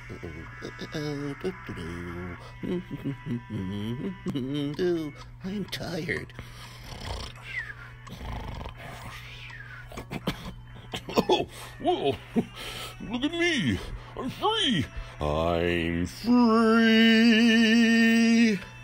I'm tired. Oh, well, look at me. I'm free. I'm free.